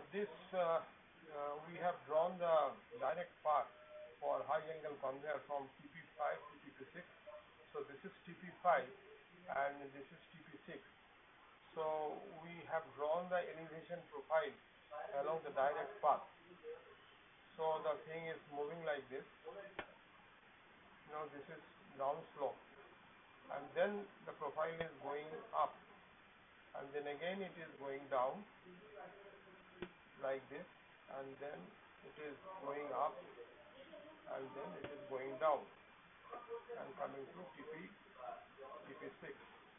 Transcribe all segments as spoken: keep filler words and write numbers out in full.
this uh, uh, we have drawn the direct path for high angle conveyor from T P five to T P six. So this is T P five and this is T P six. So we have drawn the elevation profile along the direct path. So the thing is moving like this. You know, this is down slope, and then the profile is going up, and then again it is going down like this, and then it is going up, and then it is going down and coming to T P T P six.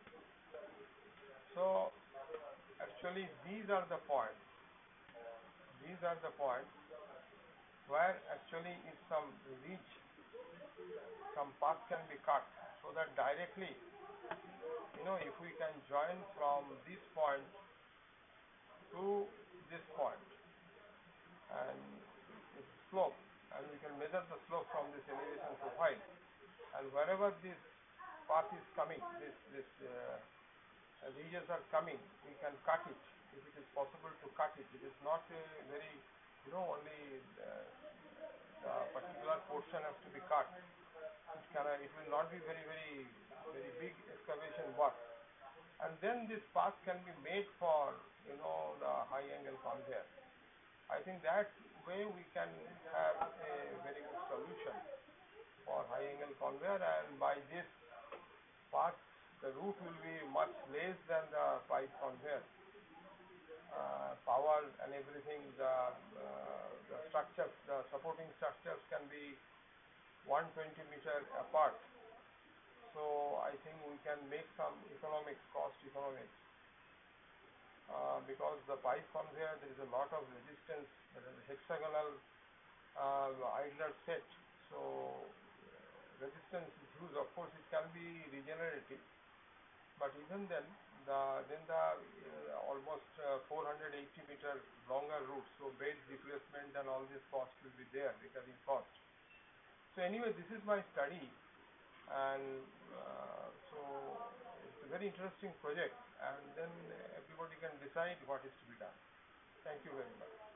So actually these are the points. These are the points where actually if some ridge, some path can be cut, so that directly, you know, if we can join from this point to this point and it's slope, and we can measure the slope from this elevation profile, and wherever this path is coming, this this uh, ridges are coming, we can cut it if it is possible to cut it. It is not a very, you know, only the, the particular portion has to be cut. It can it will not be very very very big excavation work, and then this path can be made for, you know, the high angle conveyor. I think that way we can have a very good solution for high angle conveyor, and by this path the route will be much less than the pipe conveyor. Uh, power and everything, the, uh, the structures, the supporting structures can be one hundred twenty meter apart. So I think we can make some economics, cost economics, uh, because the pipe conveyor there is a lot of resistance. There is a hexagonal uh, idler set, so resistance is huge. Of course, it can be regenerative, but even then, the then the uh, almost uh, four hundred eighty meter longer route. So bed replacement and all this cost will be there, recurring cost. So anyway, this is my study, and uh, so it's a very interesting project, and then everybody can decide what is to be done. Thank you very much.